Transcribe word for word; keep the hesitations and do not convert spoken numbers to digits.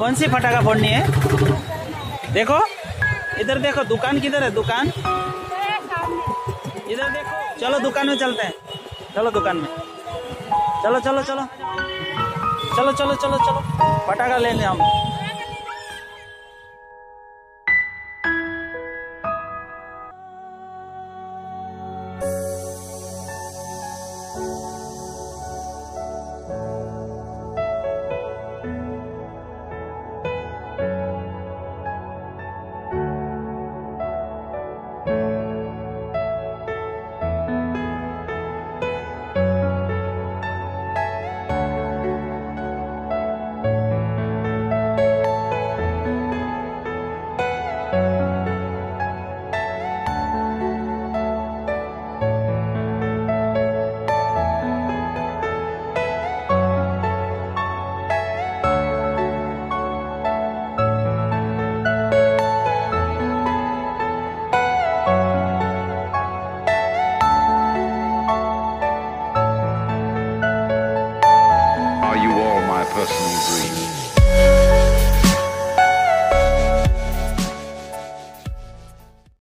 कौन सी फटाका फोड़नी है? देखो इधर देखो, दुकान किधर है? दुकान इधर देखो। चलो दुकान में चलते हैं, चलो दुकान में, चलो चलो चलो चलो चलो चलो चलो पटाखा लेंगे हम। Are you all my personal dreams?